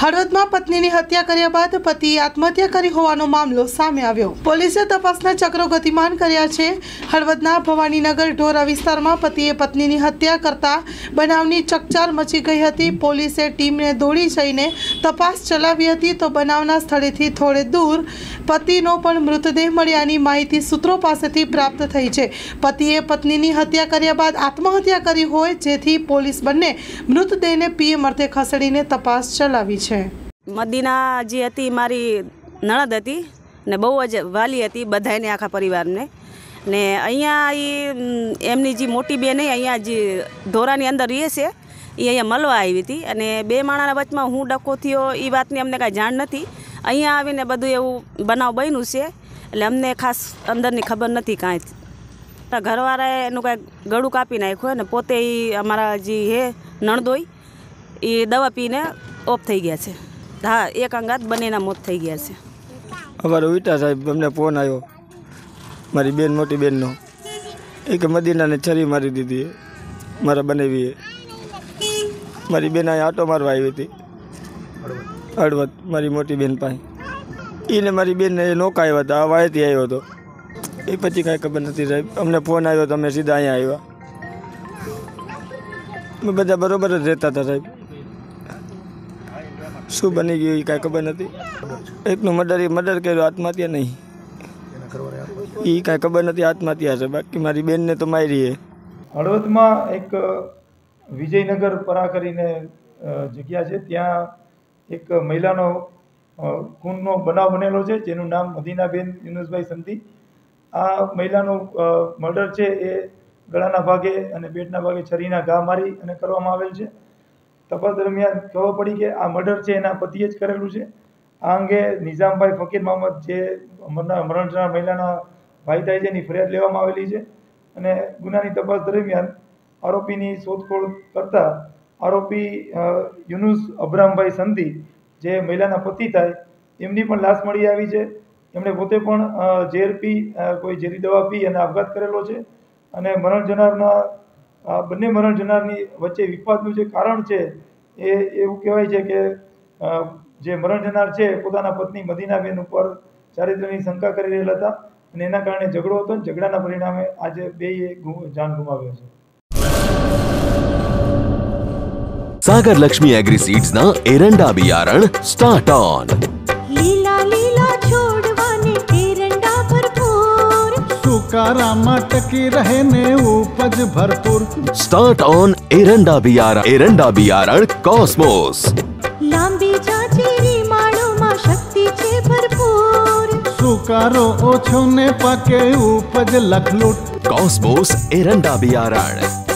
હળવદમાં પત્નીની હત્યા કર્યા બાદ પતિએ આત્મહત્યા કરી હોવાનો મામલો સામે આવ્યો। પોલીસે તપાસના ચક્રો ગતિમાન કર્યા છે। હળવદના ભવાનીનગર ઢોરા વિસ્તારમાં પતિએ પત્નીની હત્યા કરતા બનાવની ચકચાર મચી ગઈ હતી। પોલીસે ટીમને દોડી જઈને તપાસ ચલાવી હતી તો બનાવના સ્થળેથી થોડે દૂર પતિનો પણ મૃતદેહ મળ્યાની માહિતી સૂત્રો પાસેથી પ્રાપ્ત થઈ છે। પતિએ પત્નીની હત્યા કર્યા બાદ આત્મહત્યા કરી હોય, જેથી પોલીસ બંને મૃતદેહને પીએમ અર્થે ખસેડીને તપાસ ચલાવી છે। મદીના જે હતી મારી નણદ હતી ને બહુ જ વાલી હતી બધાને, આખા પરિવારને। ને અહીંયા એમની જે મોટી બેન અહીંયા જે ઢોરાની અંદર રહે છે, એ અહીંયા મળવા આવી હતી અને બે માણાના વચમાં હું ડકો થયો એ વાતની અમને કાંઈ જાણ નથી। અહીંયા આવીને બધું એવું બનાવ બન્યું છે, એટલે અમને ખાસ અંદરની ખબર નથી કાંઈ। ઘરવાળાએ એનું કાંઈક ગળું કાપી નાખ્યું અને પોતે એ અમારા જે હે નણદોઈ એ દવા પીને ઓફ થઈ ગયા છે। હા, એક અંગાત બંનેના મોત થઈ ગયા છે। અમારો વિટા સાહેબ અમને ફોન આવ્યો મારી બેન, મોટી બેનનો, એ કે મદીનાને છરી મારી દીધી મારા બનેવીએ। મારી બેન અહીંયા આટો મારવા આવી હતી હળવદ મારી મોટી બેન પાસે, એને મારી બેનને નોકા આવ્યા હતા, આ વાયથી આવ્યો હતો। એ પછી કાંઈ ખબર નથી સાહેબ, અમને ફોન આવ્યો તો અમે સીધા અહીંયા આવ્યા। અમે બધા બરાબર જ રહેતા હતા સાહેબ। શું બની ગયું એ કાંઈ ખબર નથી। એકનું મર્ડર કર્યો, આત્મહત્યા નહીં, એ કાંઈ ખબર નથી, આત્મહત્યા છે। બાકી મારી બેનને તો મારી છે। હળવદમાં એક વિજયનગર પરા કરીને જગ્યા છે, ત્યાં એક મહિલાનો ખૂનનો બનાવ બનેલો છે, જેનું નામ મદીનાબેન યુનુસભાઈ સંધી। આ મહિલાનું મર્ડર છે એ ગળાના ભાગે અને પેટના ભાગે છરીના ઘા મારી અને કરવામાં આવેલ છે। તપાસ દરમિયાન ખબર પડી કે આ મર્ડર છે એના પતિએ જ કરેલું છે। આ અંગે નિઝામભાઈ ફકીર મોહમ્મદ, જે મરણ જનાર મહિલાના ભાઈ થાય છે, એની ફરિયાદ લેવામાં આવેલી છે અને ગુનાની તપાસ દરમિયાન આરોપીની શોધખોળ કરતા આરોપી યુનુસ અબ્રામભાઈ સંધી, જે મહિલાના પતિ થાય, એમની પણ લાશ મળી આવી છે। એમણે પોતે પણ ઝેર પી, કોઈ ઝેરી દવા પી અને આપઘાત કરેલો છે અને મરણ જનારના બંને મરણ જનારની વચ્ચે વિવાદનું જે કારણ છે એ એવું કહેવાય છે કે જે મરણ જનાર છે પોતાના પત્ની મદીનાબેન ઉપર ચારિત્ર્યની શંકા કરી રહેલા હતા અને એના કારણે ઝઘડો હતો। ઝઘડાના પરિણામે આજે બેએ જાન ગુમાવ્યો છે। सागर लक्ष्मी एग्रीसीड्स ना एरंडा बियारण स्टार्ट ऑन। લીલા લીલા છોડવાને એરંડા ભરપૂર, સુકારામાં ટકી રહે ને ઉપજ ભરપૂર। स्टार्ट ऑन एरंडा बियारण कॉस्मोस। લાંબી જાચેરી માળોમાં શક્તિ છે ભરપૂર, સુકારો ઓછો ને પાકે ઉપજ લખલૂટ। कॉस्मोस एरंडा बियारण।